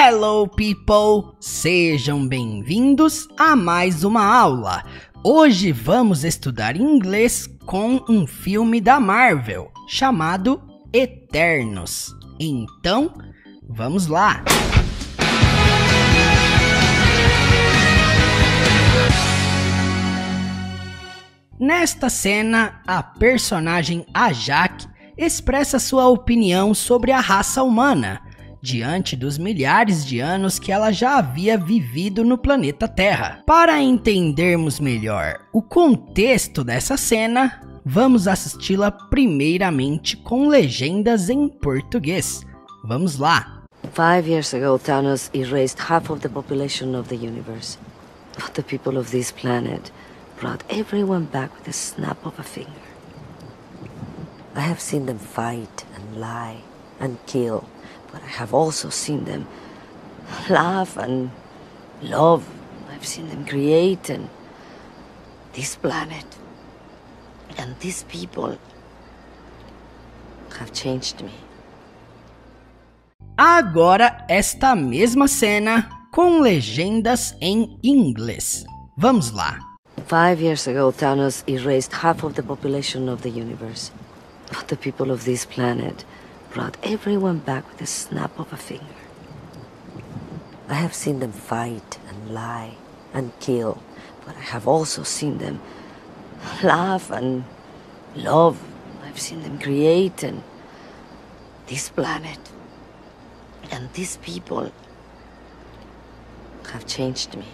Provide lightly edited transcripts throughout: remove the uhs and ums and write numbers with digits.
Hello people! Sejam bem-vindos a mais uma aula. Hoje vamos estudar inglês com um filme da Marvel chamado Eternos. Então, vamos lá! Nesta cena, a personagem Ajak expressa sua opinião sobre a raça humana, diante dos milhares de anos que ela já havia vivido no planeta Terra. Para entendermos melhor o contexto dessa cena, vamos assisti-la primeiramente com legendas em português. Vamos lá! 5 years ago, Thanos erased half of the population of the universe. But the people of this planet brought everyone back with a snap of a finger. I have seen them fight and lie and kill, but I have also seen them laugh and love. I've seen them create, and this planet and these people have changed me. Agora esta mesma cena com legendas em inglês. Vamos lá! 5 years ago, Thanos erased half of the population of the universe. But the people of this planet brought everyone back with a snap of a finger. I have seen them fight and lie and kill, but I have also seen them laugh and love. I've seen them create, and this planet and these people have changed me.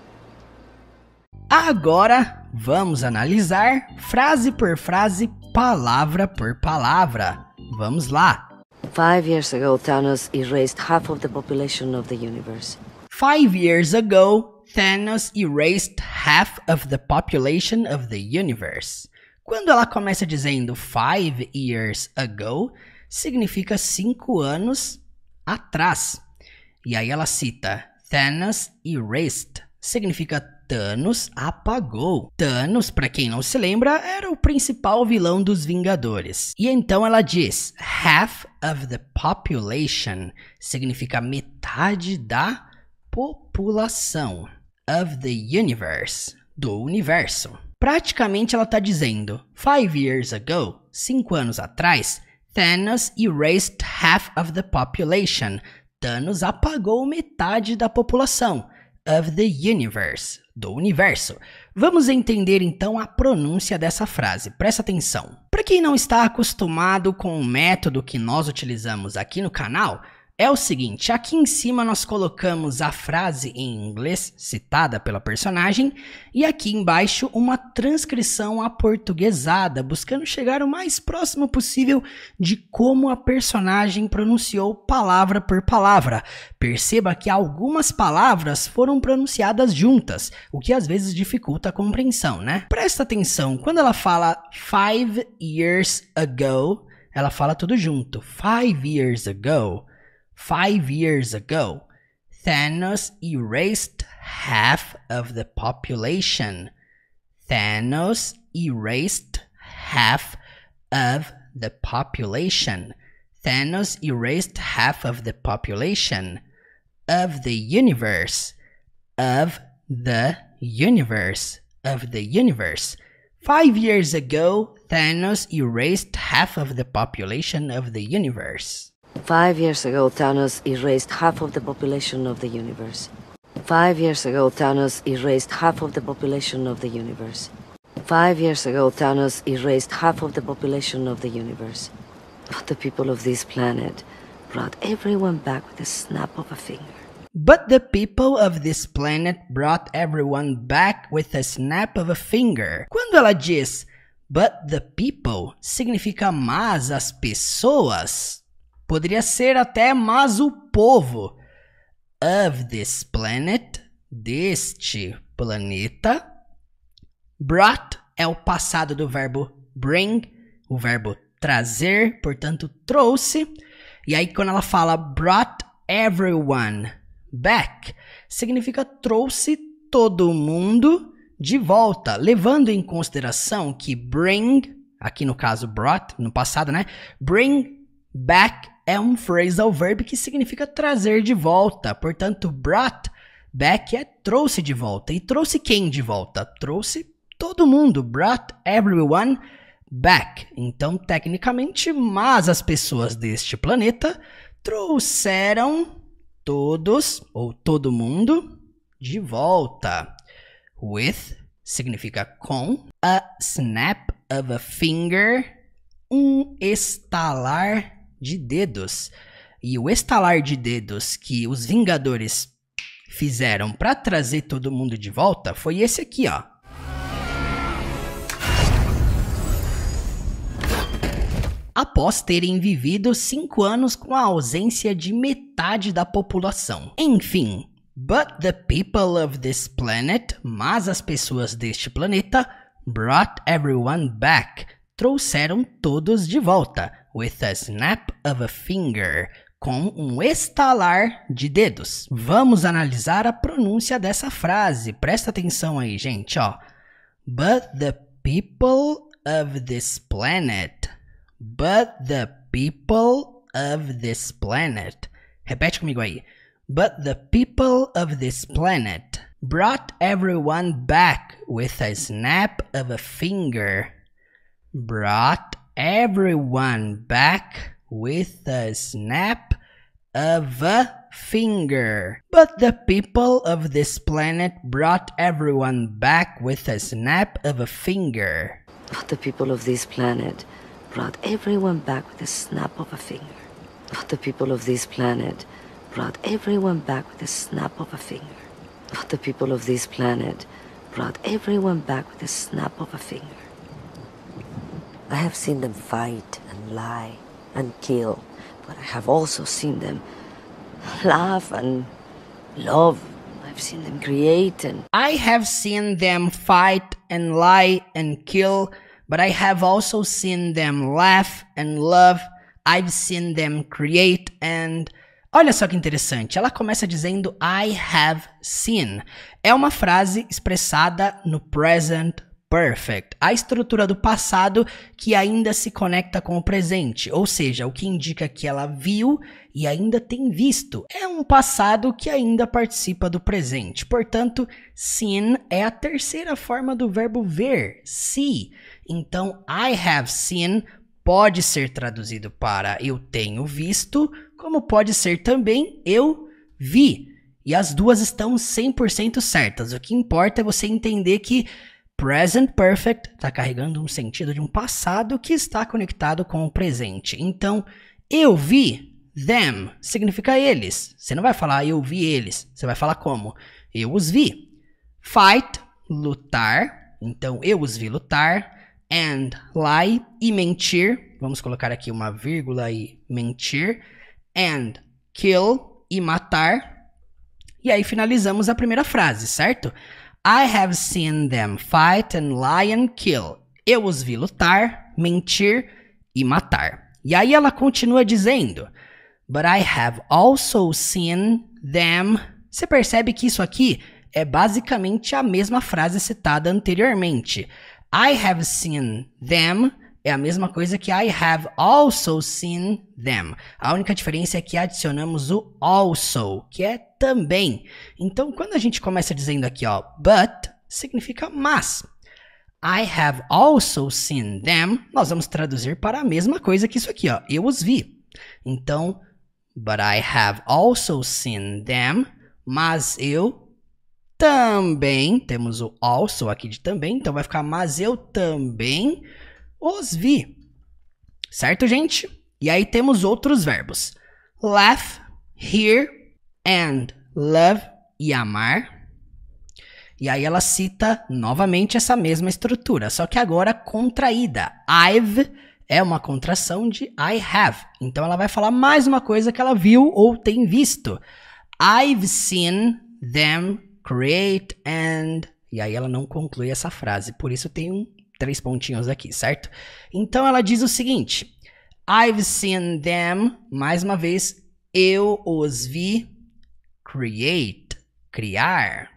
Agora vamos analisar frase por frase, palavra por palavra. Vamos lá! 5 years ago, Thanos erased half of the population of the universe. 5 years ago, Thanos erased half of the population of the universe. Quando ela começa dizendo 5 years ago, significa 5 anos atrás. E aí ela cita Thanos erased, significa Thanos apagou. Thanos, para quem não se lembra, era o principal vilão dos Vingadores. E então ela diz half of the population, significa metade da população. Of the universe, do universo. Praticamente ela está dizendo 5 years ago, 5 anos atrás, Thanos erased half of the population. Thanos apagou metade da população. Of the universe, do universo. Vamos entender então a pronúncia dessa frase, presta atenção. Para quem não está acostumado com o método que nós utilizamos aqui no canal, é o seguinte, aqui em cima nós colocamos a frase em inglês citada pela personagem e aqui embaixo uma transcrição aportuguesada, buscando chegar o mais próximo possível de como a personagem pronunciou palavra por palavra. Perceba que algumas palavras foram pronunciadas juntas, o que às vezes dificulta a compreensão, né? Presta atenção, quando ela fala 5 years ago, ela fala tudo junto. 5 years ago. 5 years ago, Thanos erased half of the population. Thanos erased half of the population. Thanos erased half of the population of the universe. Of the universe. Of the universe. 5 years ago, Thanos erased half of the population of the universe. 5 years ago, Thanos erased half of the population of the universe. 5 years ago, Thanos erased half of the population of the universe. 5 years ago, Thanos erased half of the population of the universe. But the people of this planet brought everyone back with a snap of a finger. But the people of this planet brought everyone back with a snap of a finger. Quando ela diz but the people, significa mas as pessoas. Poderia ser até mas o povo. Of this planet, deste planeta. Brought é o passado do verbo bring, o verbo trazer, portanto trouxe. E aí quando ela fala brought everyone back, significa trouxe todo mundo de volta, levando em consideração que bring, aqui no caso brought, no passado, né? Bring back é um phrasal verb que significa trazer de volta. Portanto, brought back é trouxe de volta. E trouxe quem de volta? Trouxe todo mundo. Brought everyone back. Então, tecnicamente, mas as pessoas deste planeta trouxeram todos ou todo mundo de volta. With significa com. A snap of a finger. Um estalar de dedos. E o estalar de dedos que os Vingadores fizeram para trazer todo mundo de volta foi esse aqui, ó. Após terem vivido 5 anos com a ausência de metade da população. Enfim, but the people of this planet, mas as pessoas deste planeta, brought everyone back, trouxeram todos de volta, with a snap of a finger, com um estalar de dedos. Vamos analisar a pronúncia dessa frase. Presta atenção aí, gente, ó. But the people of this planet. But the people of this planet. Repete comigo aí. But the people of this planet brought everyone back with a snap of a finger. Brought everyone back with a snap of a finger. But the people of this planet brought everyone back with a snap of a finger. But the people of this planet brought everyone back with a snap of a finger. But the people of this planet brought everyone back with a snap of a finger. But the people of this planet brought everyone back with a snap of a finger. I have seen them fight and lie and kill, but I have also seen them laugh and love. I've seen them create and... I have seen them fight and lie and kill, but I have also seen them laugh and love. I've seen them create and... Olha só que interessante, ela começa dizendo I have seen. É uma frase expressada no present perfect, a estrutura do passado que ainda se conecta com o presente, ou seja, o que indica que ela viu e ainda tem visto. É um passado que ainda participa do presente. Portanto, seen é a terceira forma do verbo ver, see. Então, I have seen pode ser traduzido para eu tenho visto, como pode ser também eu vi. E as duas estão 100% certas. O que importa é você entender que present perfect está carregando um sentido de um passado que está conectado com o presente. Então, eu vi them significa eles. Você não vai falar eu vi eles. Você vai falar como? Eu os vi. Fight, lutar. Então, eu os vi lutar. And lie e mentir. Vamos colocar aqui uma vírgula e mentir. And kill e matar. E aí finalizamos a primeira frase, certo? I have seen them fight and lie and kill. Eu os vi lutar, mentir e matar. E aí ela continua dizendo, but I have also seen them. Você percebe que isso aqui é basicamente a mesma frase citada anteriormente. I have seen them é a mesma coisa que I have also seen them. A única diferença é que adicionamos o also, que é também. Então, quando a gente começa dizendo aqui, ó, but, significa mas. I have also seen them, nós vamos traduzir para a mesma coisa que isso aqui, ó, eu os vi. Então, but I have also seen them, mas eu também, temos o also aqui de também, então vai ficar mas eu também os vi. Certo, gente? E aí temos outros verbos. Laugh, hear, and love e amar. E aí ela cita novamente essa mesma estrutura, só que agora contraída. I've é uma contração de I have. Então ela vai falar mais uma coisa que ela viu ou tem visto. I've seen them create and... E aí ela não conclui essa frase, por isso tem 3 pontinhos aqui, certo? Então ela diz o seguinte, I've seen them, mais uma vez, eu os vi, create, criar,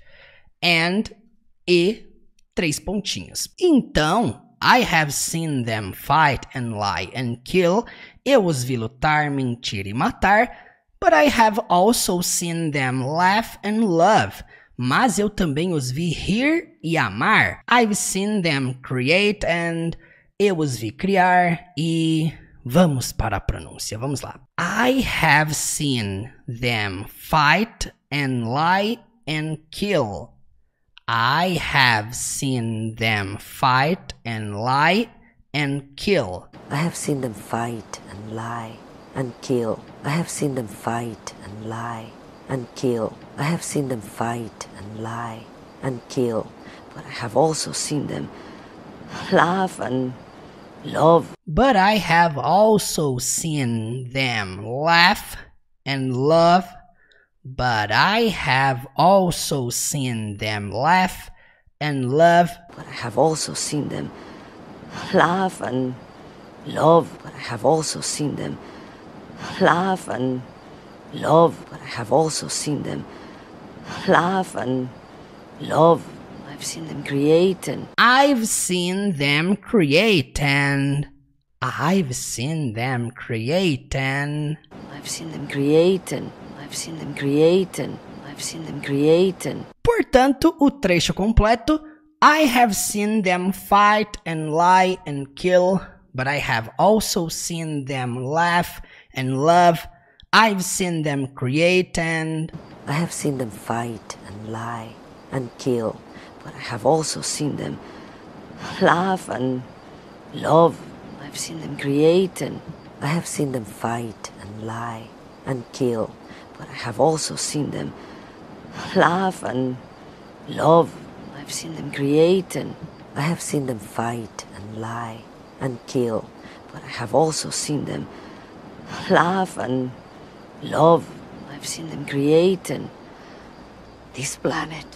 and, e, 3 pontinhos. Então, I have seen them fight and lie and kill, Eu os vi lutar, mentir e matar. But I have also seen them laugh and love. Mas eu também os vi rir e amar. I've seen them create and... Eu os vi criar e... Vamos para a pronúncia, vamos lá. I have seen them fight and lie and kill. I have seen them fight and lie and kill. I have seen them fight and lie and kill. I have seen them fight and lie and kill. I have seen them fight and lie and kill. But I have also seen them laugh and love. But I have also seen them laugh and love. But I have also seen them laugh and love. But I have also seen them laugh and love. But I have also seen them laugh and love. But I have also seen them laugh and love. I've seen them create and... I've seen them create and... I've seen them create and... I've seen them create and... I've seen them create and... I've seen them create and... Portanto, o trecho completo: I have seen them fight and lie and kill, but I have also seen them laugh and love. I've seen them create and... I have seen them fight and lie and kill, but I have also seen them laugh and love. I've seen them create and... I have seen them fight and lie and kill, but I have also seen them laugh and love. I've seen them create and... I have seen them fight and lie and kill, but I have also seen them laugh and love. I've seen them create and... This planet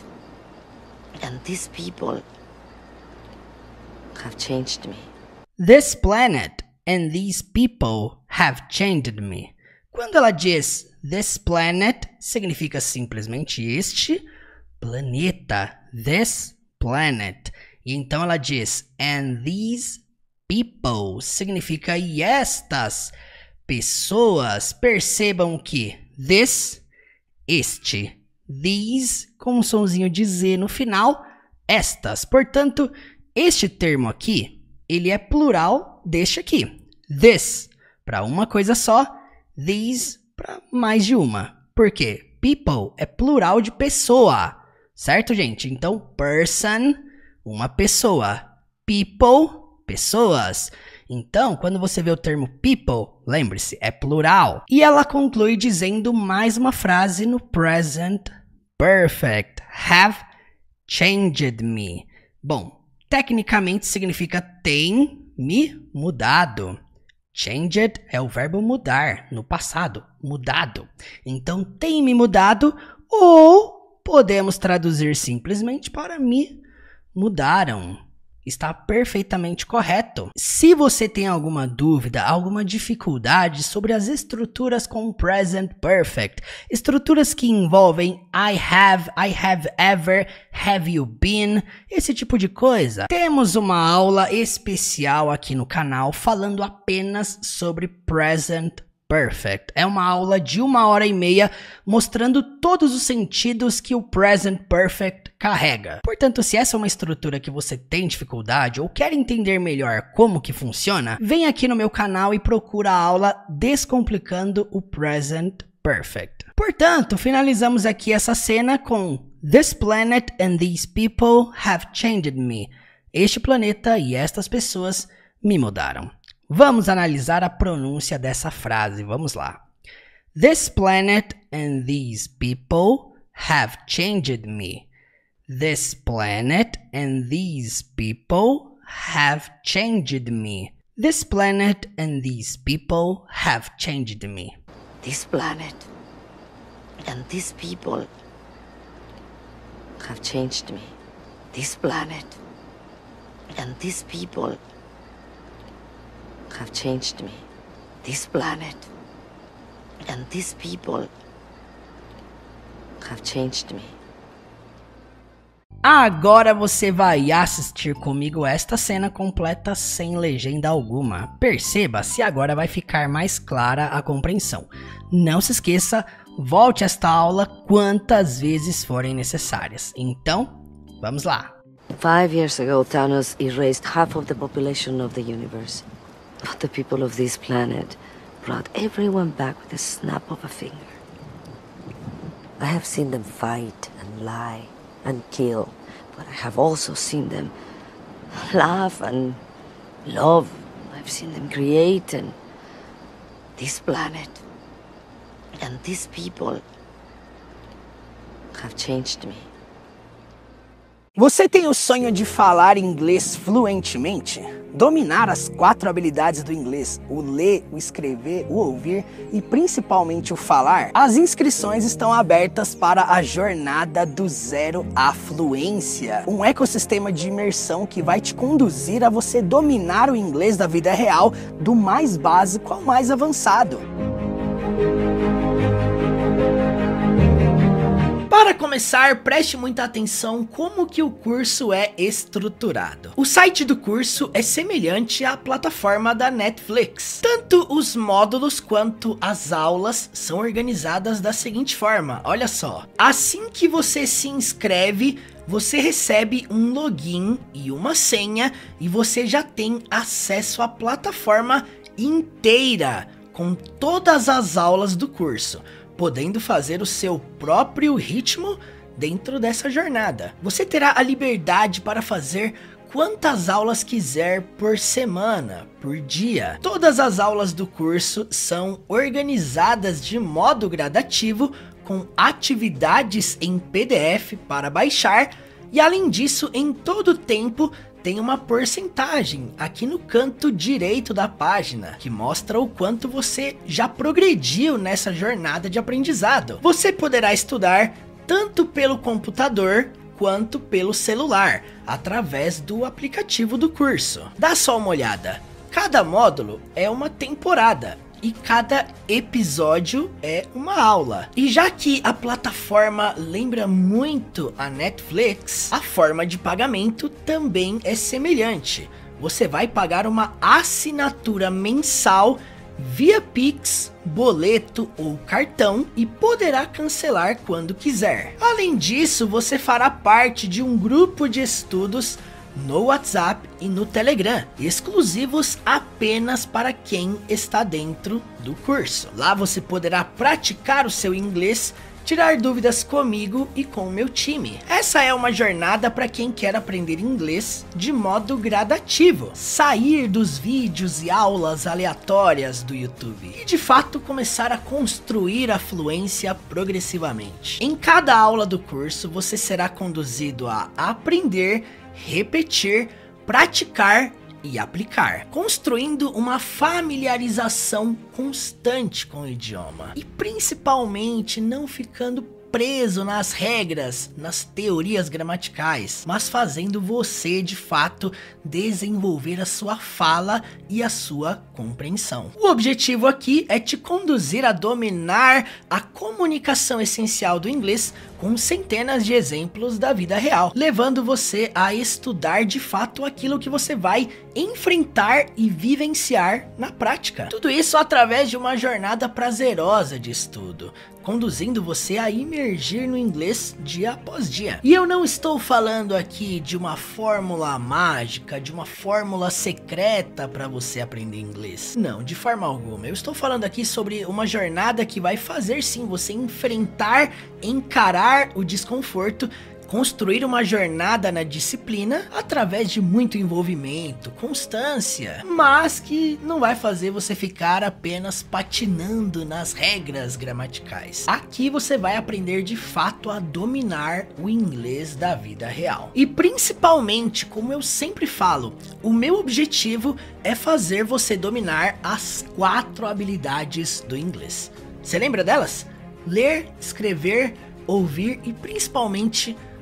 and these people have changed me. This planet and these people have changed me. Quando ela diz this planet, significa simplesmente este planeta. This planet. E então ela diz and these people, significa e estas pessoas. Percebam que this, este, these, com um sonzinho de Z no final, estas. Portanto, este termo aqui, ele é plural deste aqui. This, para uma coisa só. These, para mais de uma. Por quê? People é plural de pessoa. Certo, gente? Então, person, uma pessoa. People, pessoas. Então, quando você vê o termo people, lembre-se, é plural. E ela conclui dizendo mais uma frase no present perfect. Have changed me. Bom, tecnicamente significa tem me mudado. Changed é o verbo mudar, no passado, mudado. Então, tem me mudado, ou podemos traduzir simplesmente para me mudaram. Está perfeitamente correto. Se você tem alguma dúvida, alguma dificuldade sobre as estruturas com present perfect, estruturas que envolvem I have ever, have you been, esse tipo de coisa, temos uma aula especial aqui no canal falando apenas sobre present perfect. É uma aula de 1h30 mostrando todos os sentidos que o present perfect carrega. Portanto, se essa é uma estrutura que você tem dificuldade ou quer entender melhor como que funciona, vem aqui no meu canal e procura a aula Descomplicando o Present Perfect. Portanto, finalizamos aqui essa cena com This planet and these people have changed me. Este planeta e estas pessoas me mudaram. Vamos analisar a pronúncia dessa frase. Vamos lá. This planet and these people have changed me. This planet and these people have changed me. This planet and these people have changed me. This planet and these people have changed me. This planet and these people have changed me. This planet and these people have changed me. Agora você vai assistir comigo esta cena completa sem legenda alguma. Perceba se agora vai ficar mais clara a compreensão. Não se esqueça, volte esta aula quantas vezes forem necessárias. Então, vamos lá. 5 years ago, Thanos erased half of the population of the universe. But the people of this planet brought everyone back with a snap of a finger. I have seen them fight and lie and kill, but I have also seen them laugh and love. I've seen them create, and this planet and these people have changed me. Você tem o sonho de falar inglês fluentemente? Dominar as 4 habilidades do inglês, o ler, o escrever, o ouvir e principalmente o falar? As inscrições estão abertas para a jornada do zero à fluência. Um ecossistema de imersão que vai te conduzir a você dominar o inglês da vida real, do mais básico ao mais avançado. Para começar, preste muita atenção como que o curso é estruturado. O site do curso é semelhante à plataforma da Netflix. Tanto os módulos quanto as aulas são organizadas da seguinte forma, olha só. Assim que você se inscreve, você recebe um login e uma senha e você já tem acesso à plataforma inteira, com todas as aulas do curso, podendo fazer o seu próprio ritmo dentro dessa jornada. Você terá a liberdade para fazer quantas aulas quiser por semana, por dia. Todas as aulas do curso são organizadas de modo gradativo, com atividades em PDF para baixar, e além disso, em todo o tempo, tem uma porcentagem aqui no canto direito da página, que mostra o quanto você já progrediu nessa jornada de aprendizado. Você poderá estudar tanto pelo computador quanto pelo celular, através do aplicativo do curso. Dá só uma olhada, cada módulo é uma temporada e cada episódio é uma aula. E já que a plataforma lembra muito a Netflix, a forma de pagamento também é semelhante. Você vai pagar uma assinatura mensal via Pix, boleto ou cartão e poderá cancelar quando quiser. Além disso, você fará parte de um grupo de estudos no WhatsApp e no Telegram, exclusivos apenas para quem está dentro do curso. Lá você poderá praticar o seu inglês, tirar dúvidas comigo e com o meu time. Essa é uma jornada para quem quer aprender inglês de modo gradativo, sair dos vídeos e aulas aleatórias do YouTube e de fato começar a construir a fluência progressivamente. Em cada aula do curso você será conduzido a aprender, repetir, praticar e aplicar, construindo uma familiarização constante com o idioma e principalmente não ficando preso nas regras, nas teorias gramaticais, mas fazendo você de fato desenvolver a sua fala e a sua compreensão. O objetivo aqui é te conduzir a dominar a comunicação essencial do inglês com centenas de exemplos da vida real, levando você a estudar de fato aquilo que você vai enfrentar e vivenciar na prática. Tudo isso através de uma jornada prazerosa de estudo, conduzindo você a imergir no inglês dia após dia. E eu não estou falando aqui de uma fórmula mágica, de uma fórmula secreta para você aprender inglês. Não, de forma alguma. Eu estou falando aqui sobre uma jornada que vai fazer sim você enfrentar, encarar o desconforto, construir uma jornada na disciplina através de muito envolvimento, constância, mas que não vai fazer você ficar apenas patinando nas regras gramaticais. Aqui você vai aprender de fato a dominar o inglês da vida real. E principalmente, como eu sempre falo, o meu objetivo é fazer você dominar as 4 habilidades do inglês. Você lembra delas? Ler, escrever, ouvir e principalmente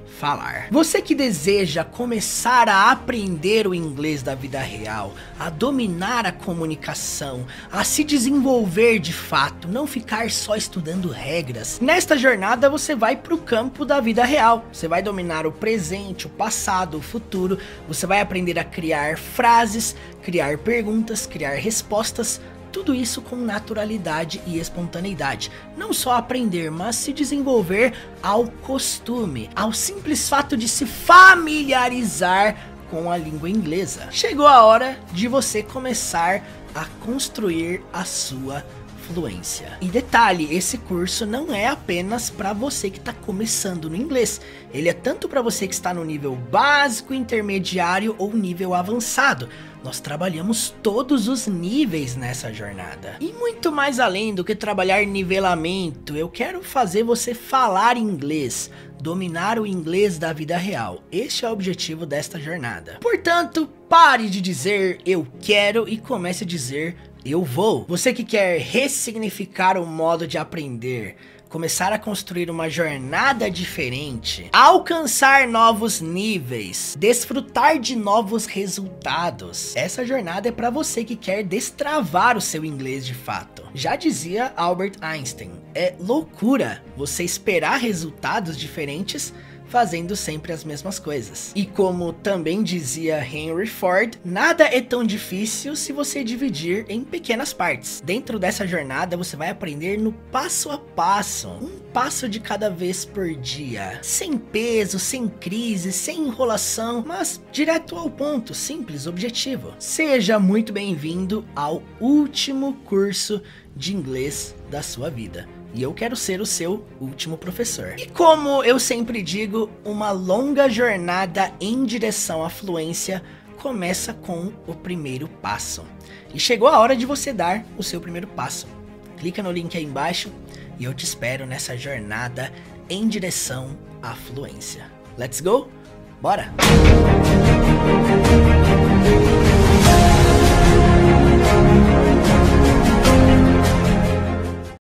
falar. Você que deseja começar a aprender o inglês da vida real, a dominar a comunicação, a se desenvolver de fato, não ficar só estudando regras. Nesta jornada você vai para o campo da vida real. Você vai dominar o presente, o passado, o futuro. Você vai aprender a criar frases, criar perguntas, criar respostas. Tudo isso com naturalidade e espontaneidade. Não só aprender, mas se desenvolver ao costume, ao simples fato de se familiarizar com a língua inglesa. Chegou a hora de você começar a construir a sua fluência. E detalhe, esse curso não é apenas para você que está começando no inglês. Ele é tanto para você que está no nível básico, intermediário ou nível avançado. Nós trabalhamos todos os níveis nessa jornada. E muito mais além do que trabalhar nivelamento, eu quero fazer você falar inglês, dominar o inglês da vida real. Este é o objetivo desta jornada. Portanto, pare de dizer eu quero e comece a dizer eu vou. Você que quer ressignificar o modo de aprender, começar a construir uma jornada diferente, alcançar novos níveis, desfrutar de novos resultados. Essa jornada é para você que quer destravar o seu inglês de fato. Já dizia Albert Einstein, é loucura você esperar resultados diferentes fazendo sempre as mesmas coisas. E como também dizia Henry Ford, nada é tão difícil se você dividir em pequenas partes. Dentro dessa jornada você vai aprender no passo a passo, um passo de cada vez por dia, sem peso, sem crise, sem enrolação, mas direto ao ponto, simples, objetivo. Seja muito bem-vindo ao último curso de inglês da sua vida. E eu quero ser o seu último professor. E como eu sempre digo, uma longa jornada em direção à fluência começa com o primeiro passo. E chegou a hora de você dar o seu primeiro passo. Clica no link aí embaixo e eu te espero nessa jornada em direção à fluência. Let's go? Bora!